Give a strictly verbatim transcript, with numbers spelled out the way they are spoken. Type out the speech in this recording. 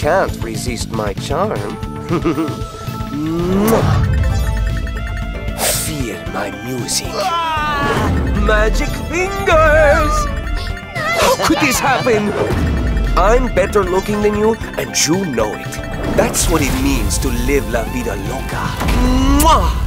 can't resist my charm. Feel my music. Magic fingers! How could this happen? I'm better looking than you, and you know it. That's what it means to live la vida loca. Mwah!